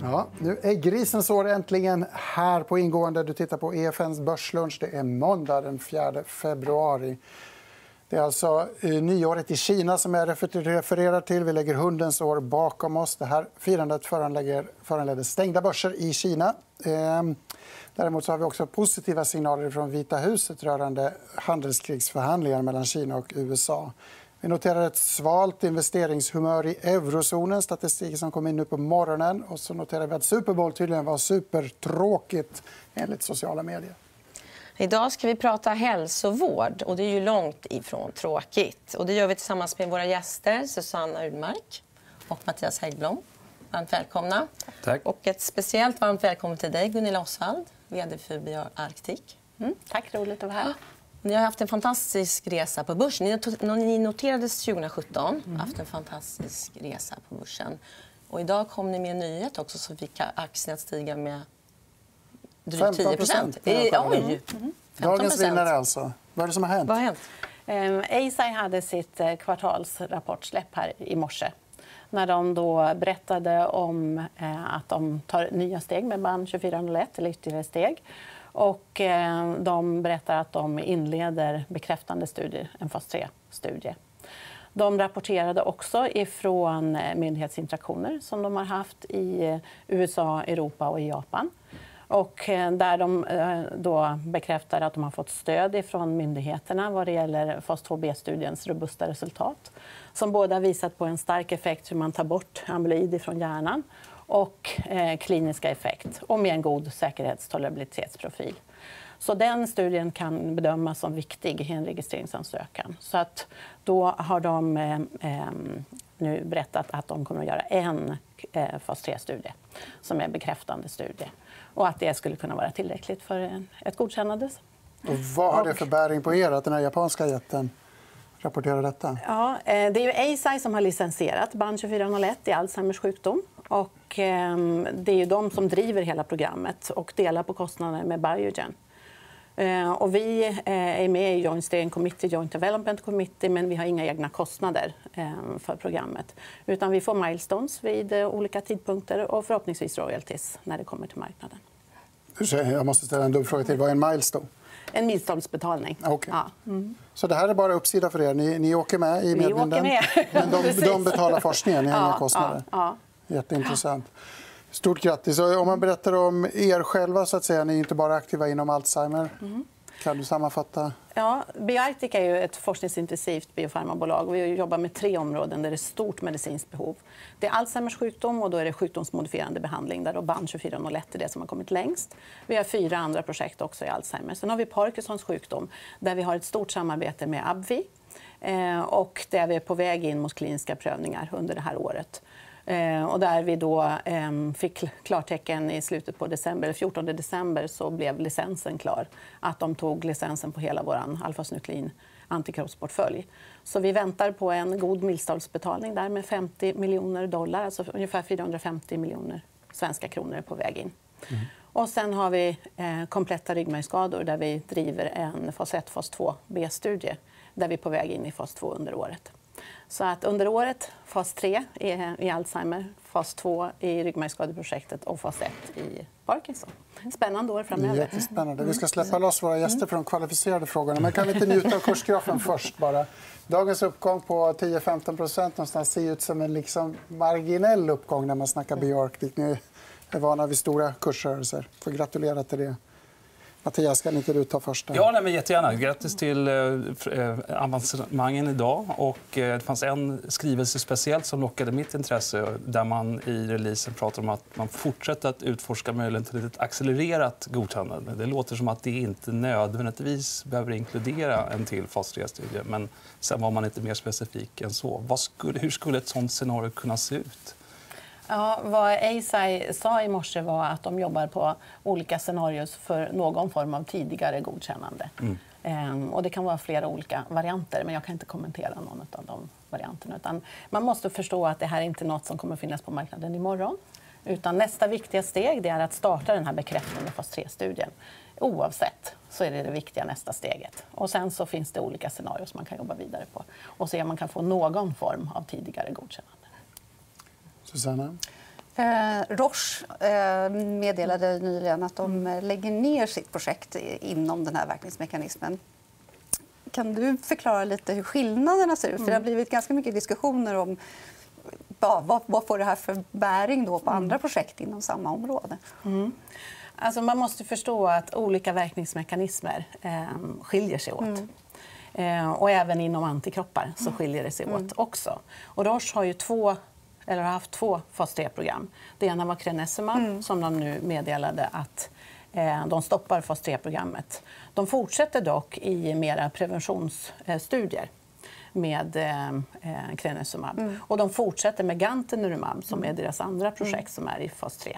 Ja, nu är grisens år äntligen här på ingående. Du tittar på EFNs börslunch. Det är måndag den 4 februari. Det är alltså nyåret i Kina som jag refererar till. Vi lägger hundens år bakom oss. Det här firandet föranledde stängda börser i Kina. Däremot så har vi också positiva signaler från Vita huset rörande handelskrigsförhandlingar mellan Kina och USA. Vi noterar ett svalt investeringshumör i eurozonen, statistik som kom in nu på morgonen. Och så noterar vi att Super Bowl tydligen var supertråkigt enligt sociala medier. Idag ska vi prata hälsovård och det är ju långt ifrån tråkigt. Och det gör vi tillsammans med våra gäster Susanna Udmark och Mattias Häggblom. Varmt välkomna. Tack. Och ett speciellt varmt välkommen till dig Gunilla Osvald, vd för BioArctic. Tack, roligt att vara här. Ni har haft en fantastisk resa på börsen. Ni noterades 2017, haft en fantastisk resa på börsen. Och idag kom ni med en nyhet också så fick aktien att stiga med drygt 10%. 15%. Dagens vinnare alltså. Vad är det som har hänt? Vad har hänt? Eisai hade sitt kvartalsrapportsläpp här i morse när de då berättade om att de tar nya steg med BAN 2401 eller ytterligare steg. Och de berättar att de inleder bekräftande studier, en fas 3-studie. De rapporterade också ifrån myndighetsinteraktioner som de har haft i USA, Europa och i Japan. Och där de då bekräftar att de har fått stöd från myndigheterna vad det gäller fas 2b-studiens robusta resultat. Som både har visat på en stark effekt hur man tar bort amyloid från hjärnan och kliniska effekt och med en god säkerhetstolerabilitetsprofil. Så den studien kan bedömas som viktig i en registreringsansökan. Så att då har de nu berättat att de kommer att göra en fas 3-studie som är bekräftande studie. Och att det skulle kunna vara tillräckligt för ett godkännande. Och vad har det för bäring på er att den här japanska jätten rapporterar detta? Ja, det är ju Eisai som har licensierat BAN 2401 i Alzheimers sjukdom. Och det är ju de som driver hela programmet och delar på kostnaderna med Biogen. Och vi är med i Joint Steering Committee, Joint Development Committee, men vi har inga egna kostnader för programmet. Utan vi får milestones vid olika tidpunkter och förhoppningsvis royalties när det kommer till marknaden. Jag måste ställa en dum fråga till. Vad är en milestone? En milstolsbetalning. Okay. Ja. Så det här är bara uppsida för er? Ni åker med i medvinden? Vi åker med. Men de betalar forskningen? Ni har inga kostnader? Ja. Jätteintressant. Stort grattis. Om man berättar om er själva, så att säga, ni är inte bara aktiva inom Alzheimer. Kan du sammanfatta? Ja, BioArctic är ju ett forskningsintensivt biofarmabolag. Vi jobbar med 3 områden där det är stort medicinskt behov. Det är Alzheimers sjukdom och då är det sjukdomsmodifierande behandling där BAN 2401 är det som har kommit längst. Vi har 4 andra projekt också i Alzheimer. Sen har vi Parkinsons sjukdom där vi har ett stort samarbete med AbbVie och där vi är på väg in mot kliniska prövningar under det här året. Och där vi då fick klartecken i slutet på december, 14 december så blev licensen klar. Att de tog licensen på hela vår alfasnuklein antikroppsportfölj. Så vi väntar på en god milstolsbetalning där med $50 miljoner, alltså ungefär 450 miljoner svenska kronor på väg in. Och sen har vi kompletta ryggmärgsskador där vi driver en fas 1, fas 2b-studie där vi är på väg in i fas 2 under året. Så att under året fas 3 i Alzheimer, fas 2 i ryggmärgsskadeprojektet och fas 1 i Parkinson. Spännande år framöver. Jättespännande. Vi ska släppa loss våra gäster för de kvalificerade frågorna. Men kan vi inte njuta av kursgrafen först bara? Dagens uppgång på 10-15% någonstans ser ut som en liksom marginell uppgång när man snackar BioArctic. Ni är vana vid stora kursrörelser. Får gratulera till det. Mattias, kan inte du ta första? Ja, men jättegärna. Grattis till avancemangen idag. Och det fanns en skrivelse speciellt som lockade mitt intresse där man i releasen pratar om att man fortsätter att utforska möjligheten till ett accelererat godkännande. Det låter som att det inte nödvändigtvis behöver inkludera en till fas 3-studie. Men sen var man inte mer specifik än så. Hur skulle ett sånt scenario kunna se ut? Ja, vad Eisai sa i morse var att de jobbar på olika scenarier för någon form av tidigare godkännande. Och det kan vara flera olika varianter, men jag kan inte kommentera någon av de varianterna. Utan man måste förstå att det här är inte något som kommer finnas på marknaden imorgon. Utan nästa viktiga steg det är att starta den här bekräftande fas 3-studien. Oavsett så är det viktiga nästa steget. Och sen så finns det olika scenarier som man kan jobba vidare på. Och se om man kan få någon form av tidigare godkännande. Susanna? Roche meddelade nyligen att de lägger ner sitt projekt inom den här verkningsmekanismen. Kan du förklara lite hur skillnaderna ser ut? För det har blivit ganska mycket diskussioner om vad får det här för bäring då på andra projekt inom samma område. Alltså man måste förstå att olika verkningsmekanismer skiljer sig åt. Och även inom antikroppar så skiljer det sig åt också. Och Roche har ju har haft två fas 3-program. Det ena var Crenesemab som de nu meddelade att de stoppar fas 3-programmet. De fortsätter dock i mera preventionsstudier med Crenesemab. Och de fortsätter med Gantenerumab som är deras andra projekt som är i fas 3.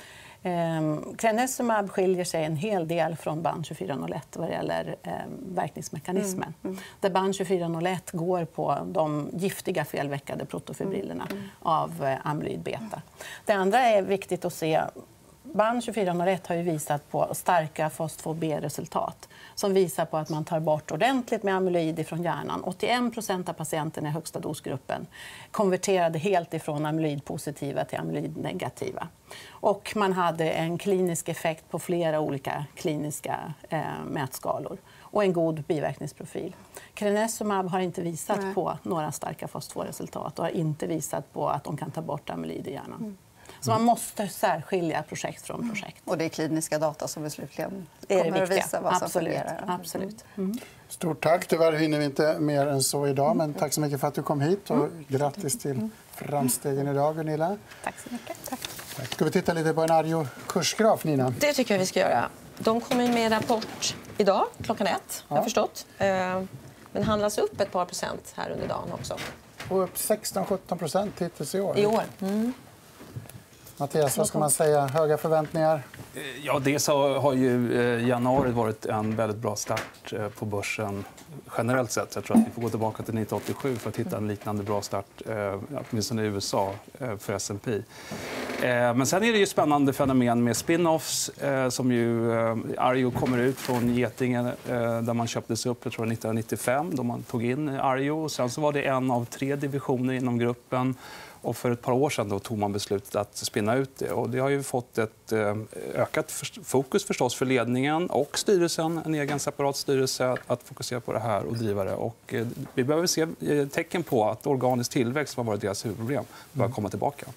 Crenesemab skiljer sig en hel del från BAN 2401 vad det gäller verkningsmekanismen. Där BAN 2401 går på de giftiga felveckade protofibrillerna av amyloid beta. Det andra är viktigt att se. BAN 2401 har ju visat på starka fas 2B-resultat som visar på att man tar bort ordentligt med amyloid från hjärnan. 81% av patienterna i högsta dosgruppen konverterade helt ifrån amyloidpositiva till amyloidnegativa. Och man hade en klinisk effekt på flera olika kliniska mätskalor och en god biverkningsprofil. Crenesemab har inte visat på några starka fas 2-resultat och har inte visat på att de kan ta bort amyloid i hjärnan. Så man måste särskilja projekt från projekt. Och det är kliniska data som slutligen kommer att visa vad som fungerar. Absolut. Stort tack. Tyvärr hinner vi inte mer än så idag. Men tack så mycket för att du kom hit. Och grattis till framstegen idag, Gunilla. Tack så mycket. Tack. Ska vi titta lite på en Arjo-kursgraf, Nina? Det tycker jag vi ska göra. De kommer med en rapport idag, klockan 1, har jag förstått. Men handlas upp ett par procent här under dagen också. Och upp 16-17% hittills i år. I år. Mattias, vad ska man säga? Höga förväntningar? Ja, dels har ju januari varit en väldigt bra start på börsen generellt sett. Jag tror att vi får gå tillbaka till 1987 för att hitta en liknande bra start, åtminstone i USA, för S&P. Men sen är det ju spännande fenomen med spin-offs som ju Arjo kommer ut från Getinge där man köptes upp, jag tror 1995, då man tog in Arjo. Sen så var det en av 3 divisioner inom gruppen. Och för ett par år sedan då tog man beslutet att spinna ut det. Och det har ju fått ett ökat fokus förstås för ledningen och styrelsen, en egen separat styrelse, att fokusera på det här och driva det. Och vi behöver se tecken på att organisk tillväxt, som har varit deras huvudproblem, börjar komma tillbaka.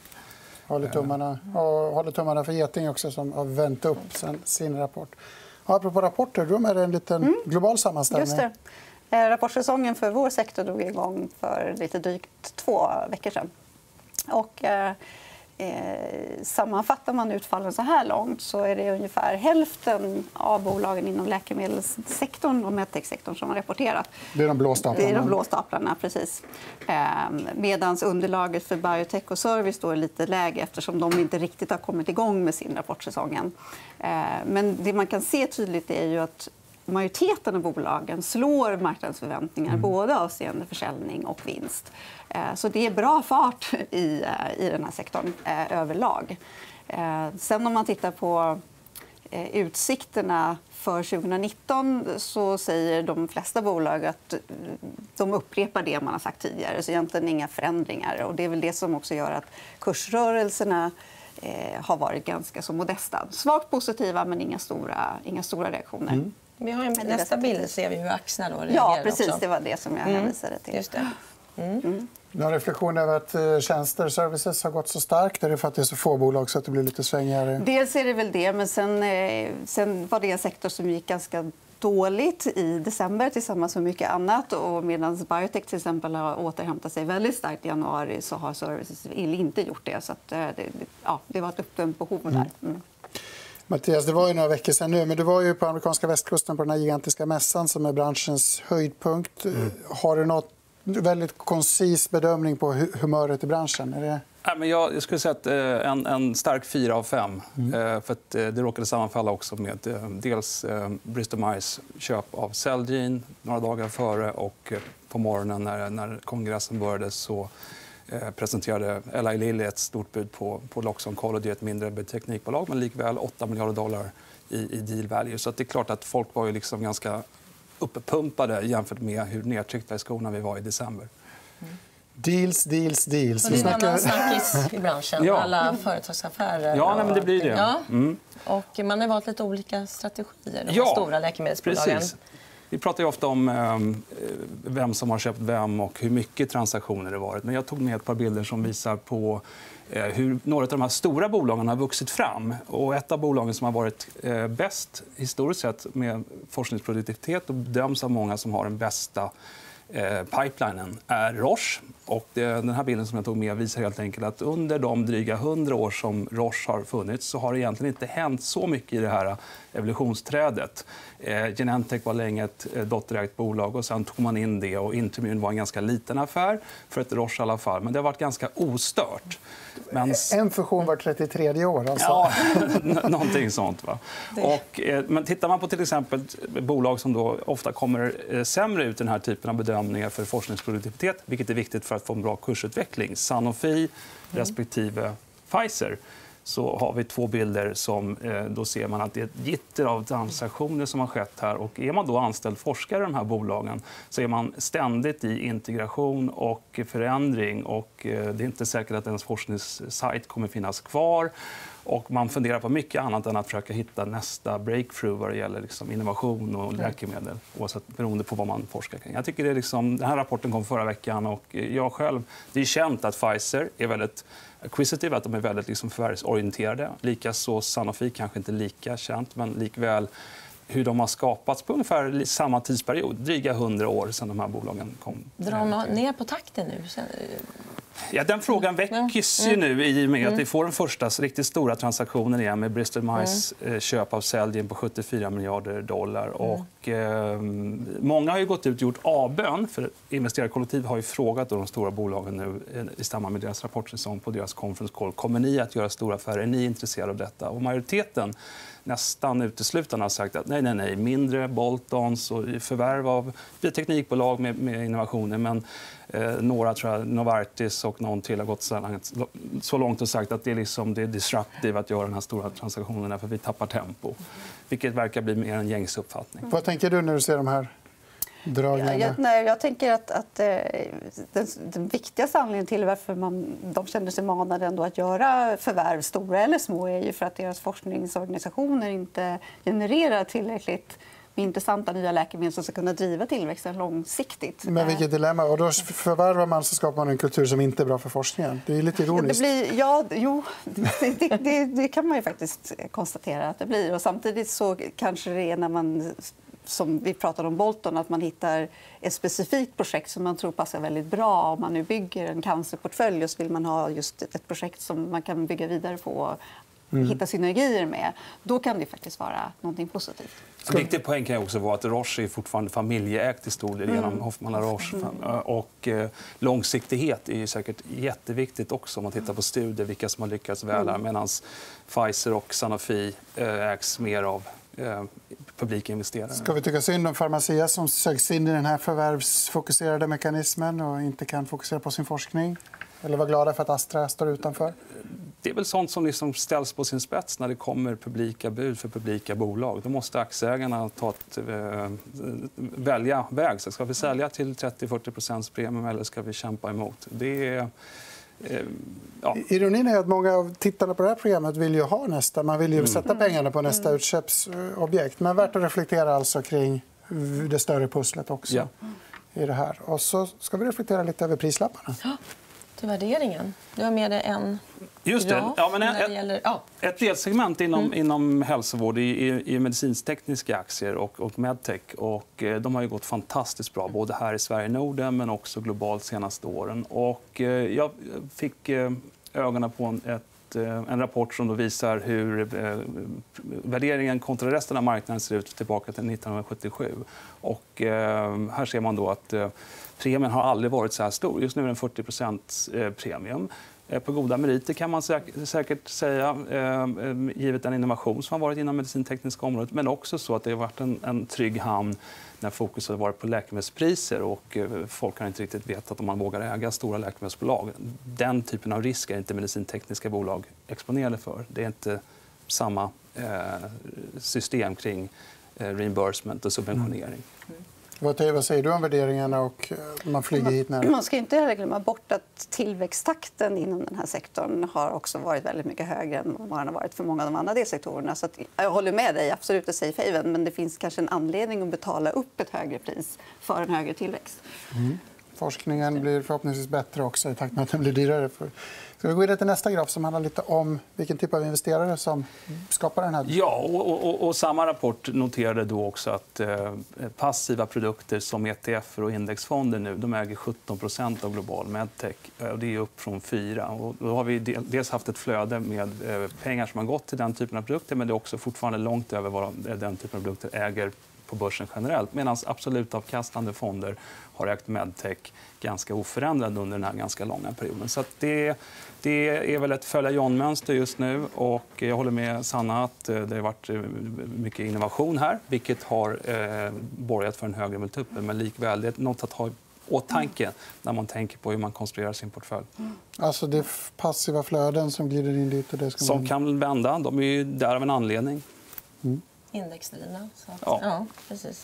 Håller tummarna för Geting också, som har vänt upp sin rapport. Och apropå rapporter, då är det en liten global sammanställning. Just det. Rapportsäsongen för vår sektor drog igång för lite drygt 2 veckor sedan. Och, sammanfattar man utfallen så här långt så är det ungefär hälften av bolagen inom läkemedelssektorn och medtech-sektorn som har rapporterat. Det är de blå staplarna. Det är de blå staplarna, precis. Medans underlaget för biotech och service då är lite lägre eftersom de inte riktigt har kommit igång med sin rapportsäsongen. Men det man kan se tydligt är ju att majoriteten av bolagen slår marknadsförväntningar både avseende försäljning och vinst. Så det är bra fart i den här sektorn överlag. Sen om man tittar på utsikterna för 2019 så säger de flesta bolag att de upprepar det man har sagt tidigare. Så egentligen inga förändringar. Och det är väl det som också gör att kursrörelserna har varit ganska så modesta. Svagt positiva, men inga stora reaktioner. Vi har nästa bild ser vi hur aktierna då reagerar. Ja, precis. Också. Det var det som jag hänvisade till. Just det. En reflektion över att tjänster, services har gått så starkt. Är det för att det är så få bolag så att det blir lite svängigare? Dels är det väl det, men sen var det en sektor som gick ganska dåligt i december tillsammans med mycket annat. Och medan biotech till exempel har återhämtat sig väldigt starkt i januari så har services inte gjort det. Så att, det var ett uppdämt behov där. Mattias, det var ju några veckor sedan nu, men du var ju på amerikanska västkusten på den här gigantiska mässan som är branschens höjdpunkt. Har du något väldigt koncis bedömning på humöret i branschen? Är det... Jag skulle säga att en stark 4 av 5. För att det råkade sammanfalla också med dels Bristol Myers köp av Celgene några dagar före, och på morgonen när kongressen började så presenterade Eli Lilly ett stort bud på Loxo Oncology, ett mindre teknikbolag, men likväl $8 miljarder i deal value. Så att det är klart att folk var ju liksom ganska uppumpade jämfört med hur nedtryckta i skorna vi var i december. Deals. Och det är en annan snackis i branschen. Ja. Alla företagsaffärer. Ja, nej, men det blir det. Ja. Mm. Och man har valt lite olika strategier, de Ja, stora läkemedelsbolagen. Precis. Vi pratar ju ofta om vem som har köpt vem och hur mycket transaktioner det varit. Men jag tog med ett par bilder som visar på hur några av de här stora bolagen har vuxit fram. Och ett av bolagen som har varit bäst historiskt sett med forskningsproduktivitet och bedöms av många som har den bästa pipelinen är Roche. Och den här bilden som jag tog med visar helt enkelt att under de dryga 100 år som Roche har funnits så har det egentligen inte hänt så mycket i det här evolutionsträdet. Genentech var länge ett dotterägt bolag och sen tog man in det och Intermune var en ganska liten affär för ett Roche i alla fall. Men det har varit ganska ostört. Men... En fusion var 33 år. Alltså. Ja, någonting sånt. Va? Och, men tittar man på till exempel bolag som då ofta kommer sämre ut i den här typen av bedömningar för forskningsproduktivitet, vilket är viktigt för att få en bra kursutveckling, Sanofi respektive Pfizer, så har vi två bilder som då ser man att det är ett gitter av transaktioner som har skett här. Och är man då anställd forskare i de här bolagen så är man ständigt i integration och förändring. Och det är inte säkert att ens forskningssajt kommer finnas kvar. Och man funderar på mycket annat än att försöka hitta nästa breakthrough vad det gäller liksom innovation och läkemedel, beroende på vad man forskar kring. Jag tycker det är liksom, den här rapporten kom förra veckan och jag själv, det är känt att Pfizer är väldigt acquisitive, att de är väldigt liksom förvärvsorienterade. Likaså Sanofi, kanske inte lika känt, men likväl hur de har skapats på ungefär samma tidsperiod, dryga 100 år sedan de här bolagen kom. Drar de ner på takten nu? Ja, den frågan väcks ju nu i och med att vi får den första riktigt stora transaktionen igen med Bristol Myers köp av Celgene på $74 miljarder. Och, många har ju gått ut och gjort avbön, för investerarkollektiv har ju frågat de stora bolagen nu i samband med deras rapportsäsong på deras conference call. Kommer ni att göra stora affärer? Är ni intresserade av detta? Och majoriteten nästan uteslutande har sagt att nej, mindre bolt-ons och förvärv av bioteknikbolag med innovationer. Men några, tror jag, Novartis och någon till har gått så långt och sagt att det är disruptive att göra den här stora transaktionerna för vi tappar tempo. Vilket verkar bli mer en gängs uppfattning. Vad tänker du när du ser de här dragningarna? Jag tänker att den viktigaste anledningen till varför de känner sig manade ändå att göra förvärv, stora eller små, är ju för att deras forskningsorganisationer inte genererar tillräckligt med intressanta nya läkemedel som ska kunna driva tillväxten långsiktigt. Men vilket dilemma. Och då förvärvar man så skapar man en kultur som inte är bra för forskningen. Det är lite ironiskt. Det kan man ju faktiskt konstatera att det blir. Och samtidigt så kanske det är när man, som vi pratade om Bolton, att man hittar ett specifikt projekt som man tror passar väldigt bra. Om man nu bygger en cancerportfölj och så vill man ha just ett projekt som man kan bygga vidare på och hitta synergier med, då kan det faktiskt vara något positivt. En viktig poäng kan också vara att Roche är fortfarande familjeägt i stor del genom Hoffmann och Roche. Och långsiktighet är säkert jätteviktigt också om man tittar på studier, vilka som har lyckats väl här, medan Pfizer och Sanofi ägs mer av publika investerare. Ska vi tycka synd om Pharmacia som söks in i den här förvärvsfokuserade mekanismen och inte kan fokusera på sin forskning? Eller vara glada för att Astra står utanför? Det är väl sånt som liksom ställs på sin spets när det kommer publika bud för publika bolag. Då måste aktieägarna välja väg. Så ska vi sälja till 30-40% premium eller ska vi kämpa emot? Det är... Ironin är att många av tittarna på det här programmet vill ju ha nästa. Man vill ju sätta pengarna på nästa utköpsobjekt. Men värt att reflektera alltså kring det större pusslet också i det här. Och så ska vi reflektera lite över prislapparna. Till värderingen. Du har med dig en... Just det. Ett delsegment inom hälsovård är medicintekniska aktier och medtech. Och de har ju gått fantastiskt bra, både här i Sverige och Norden men också globalt senaste åren. Och jag fick ögonen på en rapport som då visar hur värderingen kontra resten av marknaden ser ut tillbaka till 1977. Och här ser man då att premien har aldrig varit så här stor. Just nu är den 40% premium. På goda meriter kan man säkert säga, givet den innovation som har varit inom medicintekniska området, men också så att det har varit en trygg hamn när fokus har varit på läkemedelspriser och folk har inte riktigt vetat om man vågar äga stora läkemedelsbolag. Den typen av risk är inte medicintekniska bolag exponerade för. Det är inte samma system kring reimbursement och subventionering. Vad säger du om värderingarna och man flyger hit när... Man ska inte heller glömma bort att tillväxttakten inom den här sektorn har också varit väldigt mycket högre än vad den har varit för många av de andra delsektorerna. Så att jag håller med dig, absolut, att safe haven, men det finns kanske en anledning att betala upp ett högre pris för en högre tillväxt. Forskningen blir förhoppningsvis bättre också i takt med att den blir dyrare. Ska vi gå vidare till nästa graf som handlar lite om vilken typ av investerare som skapar den här? Ja, och samma rapport noterade då också att passiva produkter som ETF och indexfonder nu, de äger 17% av global medtech. Det är upp från 4%. Och då har vi dels haft ett flöde med pengar som har gått till den typen av produkter, men det är också fortfarande långt över vad den typen av produkter äger på börsen generellt, medan absolut avkastande fonder har ägt medtech ganska oförändrad under den här ganska långa perioden. Så att det är väl ett följa John-mönster just nu. Och jag håller med Sanna att det har varit mycket innovation här, vilket har borgat för en högre multipel. Men likväl, det är något att ha i åtanke när man tänker på hur man konstruerar sin portfölj. Alltså det är passiva flöden som glider in dit och det ska som kan vända. De är ju där av en anledning. Indexdrivna. Så att, ja, precis.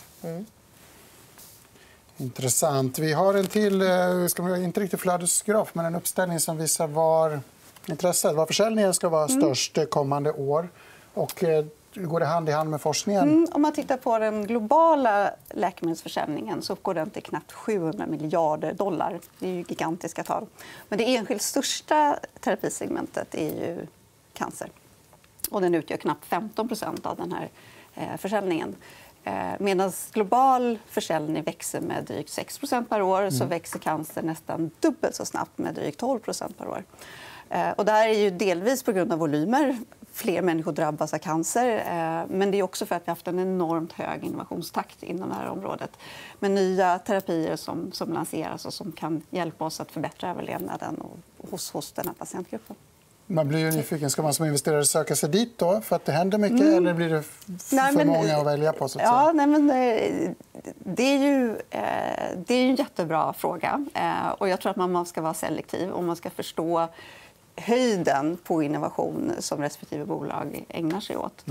Intressant. Vi har en till, inte riktigt flödesgraf, men en uppställning som visar var försäljningen ska vara störst kommande år. Och går det hand i hand med forskningen? Om man tittar på den globala läkemedelsförsäljningen så uppgår den till knappt $700 miljarder. Det är ju gigantiska tal. Men det enskilt största terapisegmentet är ju cancer. Och den utgör knappt 15% av den här försäljningen. Medan global försäljning växer med drygt 6% per år så växer cancer nästan dubbelt så snabbt med drygt 12% per år. Och det här är ju delvis på grund av volymer. Fler människor drabbas av cancer. Men det är också för att vi har haft en enormt hög innovationstakt inom det här området. Med nya terapier som lanseras och som kan hjälpa oss att förbättra överlevnaden hos den här patientgruppen. Man blir ju nyfiken. Ska man som investerare söka sig dit då för att det händer mycket eller blir det för många att välja på? Så att ja, nej, men det är ju en jättebra fråga. Och jag tror att man ska vara selektiv och man ska förstå höjden på innovation som respektive bolag ägnar sig åt.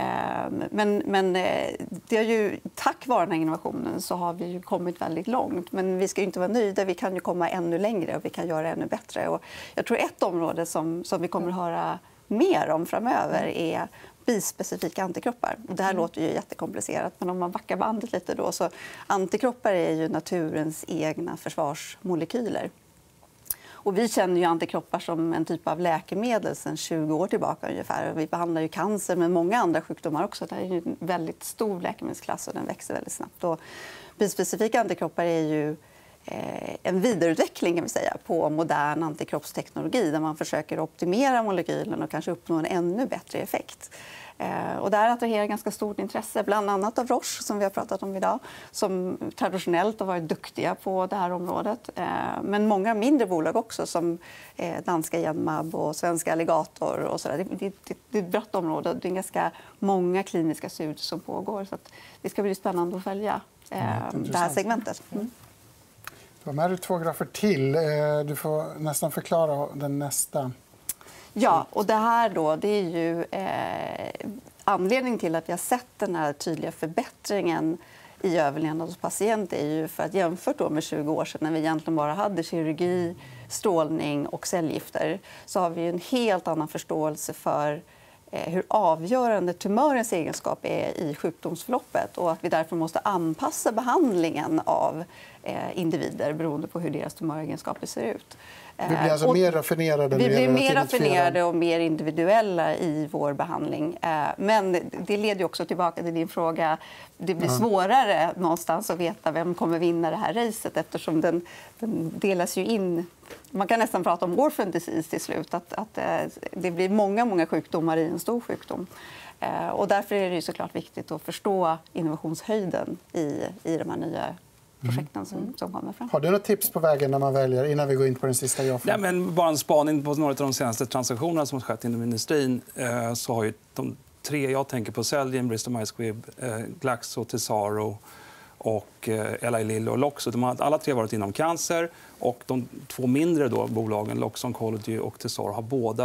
Men det är ju, tack vare den här innovationen så har vi ju kommit väldigt långt. Men vi ska inte vara nöjda. Vi kan ju komma ännu längre och vi kan göra ännu bättre. Och jag tror ett område som vi kommer att höra mer om framöver är bispecifika antikroppar. Det här låter ju jättekomplicerat, men om man backar bandet lite då så antikroppar är ju naturens egna försvarsmolekyler. Och vi känner ju antikroppar som en typ av läkemedel sedan 20 år tillbaka ungefär. Vi behandlar ju cancer men många andra sjukdomar också. Det är ju en väldigt stor läkemedelsklass och den växer väldigt snabbt. Och bispecifika antikroppar är ju en vidareutveckling kan vi säga, på modern antikroppsteknologi där man försöker optimera molekylen och kanske uppnå en ännu bättre effekt. Och det här attraherar ganska stort intresse, bland annat av Roche som vi har pratat om idag, som traditionellt har varit duktiga på det här området. Men många mindre bolag också, som danska Genmab och svenska Alligator. Och så där. Det är ett brett område. Det är ganska många kliniska studier som pågår. Så att det ska bli spännande att följa det här segmentet. De här är 2 grafer till. Du får nästan förklara den nästa. Ja, och det här då, det är ju anledningen till att vi har sett den här tydliga förbättringen i överlevnad hos patienter är ju för att jämfört då med 20 år sedan när vi egentligen bara hade kirurgi, strålning och cellgifter så har vi en helt annan förståelse för hur avgörande tumörens egenskap är i sjukdomsförloppet och att vi därför måste anpassa behandlingen av individer beroende på hur deras tumöregenskaper ser ut. Vi blir alltså mer raffinerade? Vi blir mer raffinerade och mer individuella i vår behandling. Men det leder också tillbaka till din fråga. Det blir svårare någonstans att veta vem kommer vinna det här racet eftersom den delas ju in. Man kan nästan prata om orphan disease till slut. Att det blir många sjukdomar i en stor sjukdom. Och därför är det såklart viktigt att förstå innovationshöjden i de här nya projekten som kommer fram. Har du något tips på vägen när man väljer innan vi går in på den sista grafen? Ja, men bara en spaning på några av de senaste transaktionerna som har skett inom industrin så har ju de 3 jag tänker på Celgene, Bristol Myers Squibb, Glaxo, Tesaro och Eli Lilly och Loxo. De har alla 3 varit inom cancer och de 2 mindre då, bolagen Loxo Oncology och Tesaro har båda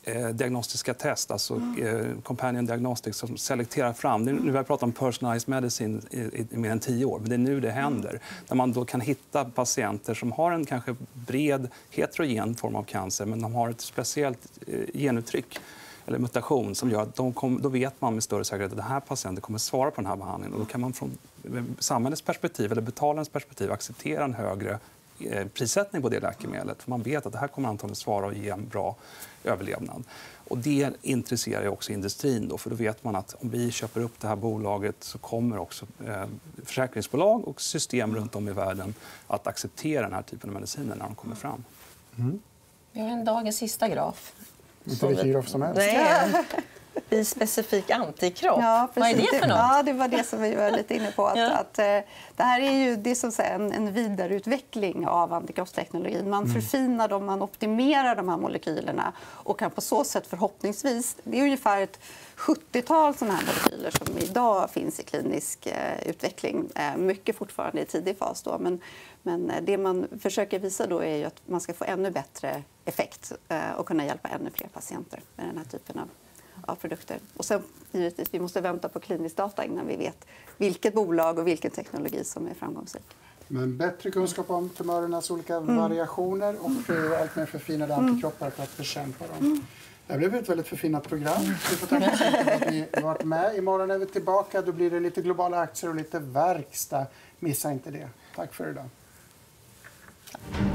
diagnostiska test, alltså companion diagnostics, som selekterar fram. Nu har jag pratat om personalized medicine i mer än 10 år, men det är nu det händer. Där man då kan hitta patienter som har en kanske bred, heterogen form av cancer, men de har ett speciellt genuttryck eller mutation som gör att då vet man med större säkerhet att den här patienten kommer svara på den här behandlingen. Och då kan man från samhällets perspektiv eller betalarens perspektiv acceptera en högre prissättning på det läkemedlet. För man vet att det här kommer antagligen svara och ge en bra överlevnad. Och det intresserar också industrin. Då, för då vet man att om vi köper upp det här bolaget så kommer också försäkringsbolag och system runt om i världen att acceptera den här typen av mediciner när de kommer fram. Vi har en dagens sista graf. Inte vilken graf som helst. Nej, bispecifik antikropp. Ja, vad är det för något? Ja, det var det som vi var lite inne på. Att det här är ju det som säger en vidareutveckling av antikroppsteknologin. Man förfinar dem, man optimerar de här molekylerna och kan på så sätt förhoppningsvis... Det är ungefär ett 70-tal sådana här molekyler som idag finns i klinisk utveckling. Mycket fortfarande i tidig fas. Då. Men det man försöker visa då är ju att man ska få ännu bättre effekt och kunna hjälpa ännu fler patienter med den här typen av produkter. Och sen givetvis, vi måste vänta på klinisk data innan vi vet vilket bolag och vilken teknologi som är framgångsrik. Men bättre kunskap om tumörernas olika variationer och allt mer förfinade antikroppar för att bekämpa dem. Det blev ett väldigt förfinat program. Vi får tacka så mycket för att ni har varit med. Imorgon är vi tillbaka. Då blir det lite globala aktier och lite verkstad. Missa inte det. Tack för idag.